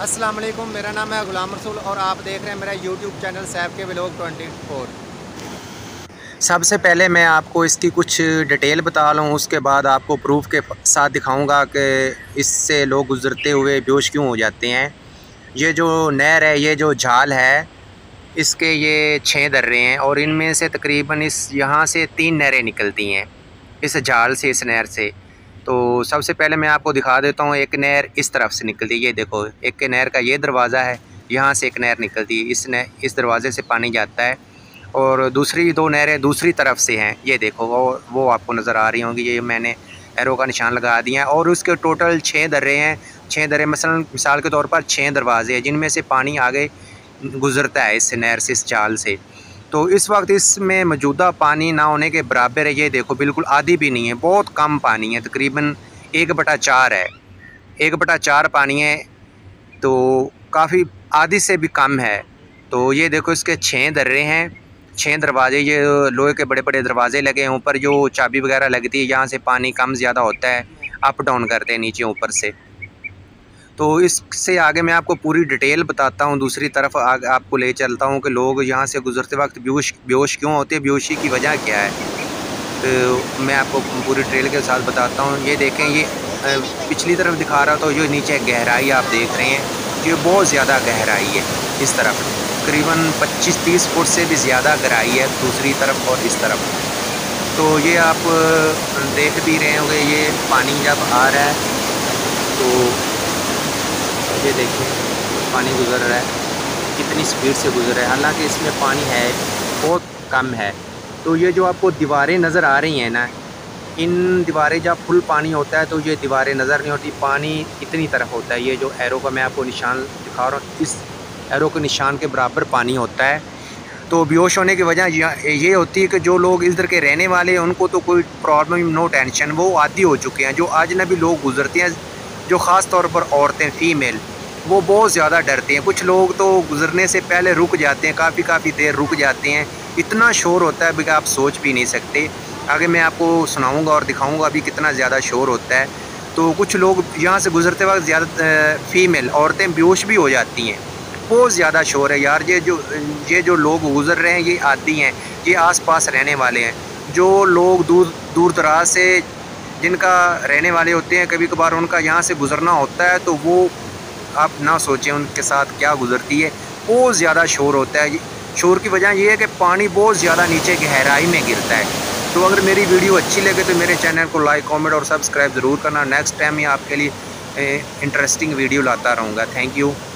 अस्सलाम वालेकुम, मेरा नाम है गुलाम रसूल और आप देख रहे हैं मेरा यूट्यूब चैनल सैफ के व्लॉग 24। सबसे पहले मैं आपको इसकी कुछ डिटेल बता लूँ, उसके बाद आपको प्रूफ के साथ दिखाऊंगा कि इससे लोग गुज़रते हुए बेहोश क्यों हो जाते हैं। ये जो नहर है, ये जो झाल है, इसके ये 6 दर्रे हैं और इनमें से तकरीबन इस यहाँ से 3 नहरें निकलती हैं इस झाल से, इस नहर से। तो सबसे पहले मैं आपको दिखा देता हूँ, एक नहर इस तरफ से निकलती है, ये देखो, एक नहर का ये दरवाज़ा है, यहाँ से एक नहर निकलती है, इस दरवाज़े से पानी जाता है। और दूसरी 2 नहरें दूसरी तरफ से हैं, ये देखो, वो आपको नज़र आ रही होंगी, ये मैंने एरो का निशान लगा दिया है। और उसके टोटल 6 दर्रे हैं, 6 दर्रे मसलन मिसाल के तौर पर 6 दरवाजे हैं जिनमें से पानी आगे गुज़रता है इस नहर से, इस झाल से। तो इस वक्त इसमें मौजूदा पानी ना होने के बराबर है, ये देखो, बिल्कुल आधी भी नहीं है, बहुत कम पानी है, तकरीबन 1/4 है, 1/4 पानी है, तो काफ़ी आधी से भी कम है। तो ये देखो, इसके 6 दर्रे हैं, 6 दरवाजे, ये लोहे के बड़े बड़े दरवाजे लगे हैं, ऊपर जो चाबी वगैरह लगती है, यहाँ से पानी कम ज़्यादा होता है, अप डाउन करते हैं नीचे ऊपर से। तो इससे आगे मैं आपको पूरी डिटेल बताता हूँ, दूसरी तरफ आपको ले चलता हूँ कि लोग यहाँ से गुज़रते वक्त बेहोश क्यों होते हैं, बेहोशी की वजह क्या है। तो मैं आपको पूरी डिटेल के साथ बताता हूँ। ये देखें, ये पिछली तरफ दिखा रहा, तो ये नीचे गहराई आप देख रहे हैं, ये बहुत ज़्यादा गहराई है, इस तरफ तकरीबन 25-30 फुट से भी ज़्यादा गहराई है, दूसरी तरफ और इस तरफ। तो ये आप देख भी रहे होंगे, ये पानी जब आ रहा है तो ये देखिए पानी गुज़र रहा है, कितनी स्पीड से गुज़र रहा है, हालांकि इसमें पानी है, बहुत कम है। तो ये जो आपको दीवारें नज़र आ रही हैं ना, इन दीवारें जब फुल पानी होता है तो ये दीवारें नज़र नहीं होती, पानी इतनी तरफ होता है। ये जो एरो का मैं आपको निशान दिखा रहा हूँ, इस एरो के निशान के बराबर पानी होता है। तो बेहोश होने की वजह ये होती है कि जो लोग इधर के रहने वाले हैं उनको तो कोई प्रॉब्लम, नो टेंशन, वो आदी हो चुके हैं। जो अजनबी लोग गुज़रते हैं, जो ख़ास तौर पर औरतें, फ़ीमेल, वो बहुत ज़्यादा डरते हैं। कुछ लोग तो गुज़रने से पहले रुक जाते हैं, काफ़ी देर रुक जाते हैं, इतना शोर होता है कि आप सोच भी नहीं सकते। आगे मैं आपको सुनाऊंगा और दिखाऊंगा अभी कितना ज़्यादा शोर होता है। तो कुछ लोग यहाँ से गुज़रते वक्त ज़्यादा फ़ीमेल औरतें बेहोश भी हो जाती हैं, बहुत ज़्यादा शोर है यार। ये जो लोग गुज़र रहे हैं, ये आदी हैं, ये आस-पास रहने वाले हैं। जो लोग दूर दराज से जिनका रहने वाले होते हैं, कभी कभार उनका यहाँ से गुज़रना होता है, तो वो आप ना सोचें उनके साथ क्या गुज़रती है, बहुत ज़्यादा शोर होता है। शोर की वजह ये है कि पानी बहुत ज़्यादा नीचे गहराई में गिरता है। तो अगर मेरी वीडियो अच्छी लगे तो मेरे चैनल को लाइक, कमेंट और सब्सक्राइब ज़रूर करना। नेक्स्ट टाइम मैं आपके लिए इंटरेस्टिंग वीडियो लाता रहूँगा। Thank you.